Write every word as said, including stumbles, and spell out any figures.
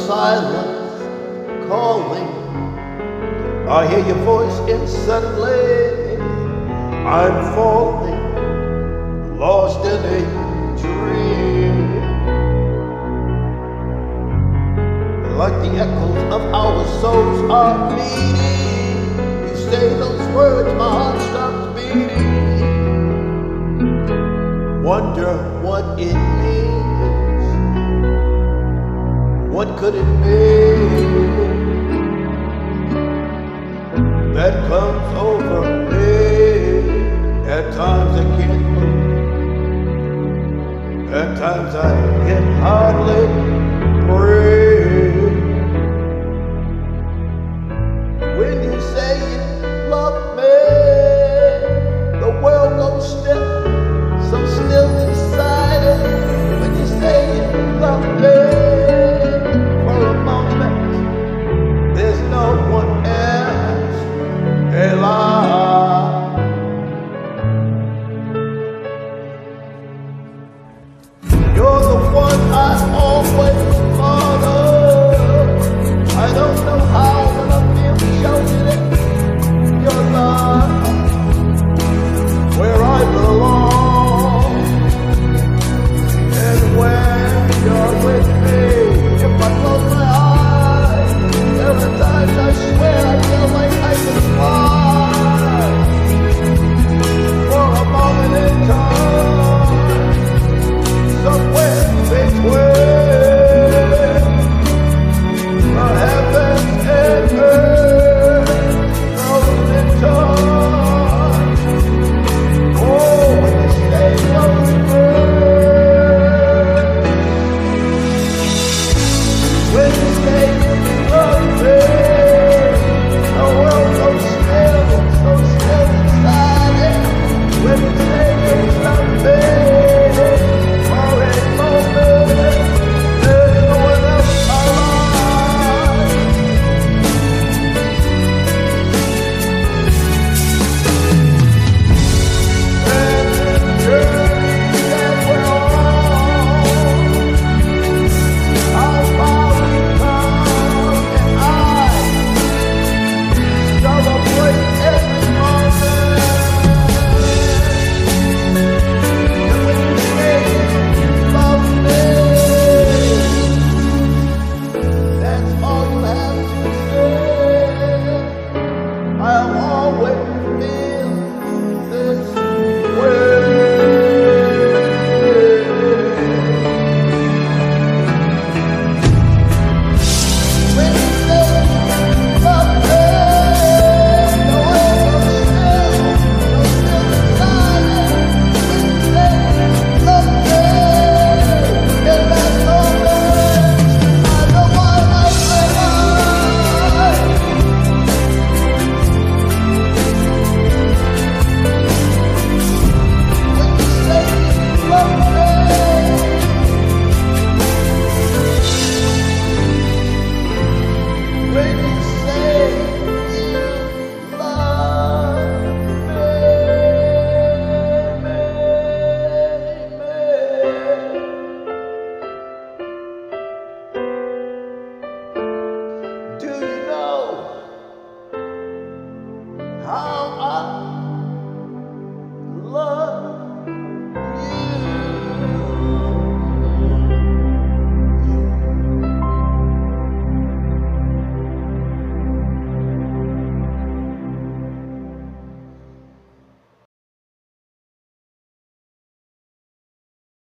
silence calling. I hear your voice and suddenly I'm falling, lost in a dream. Like the echoes of our souls are meeting. You say those words, my heart stops beating. Wonder what it means. What could it mean that comes over me? At times I can't move. At times I can hardly breathe.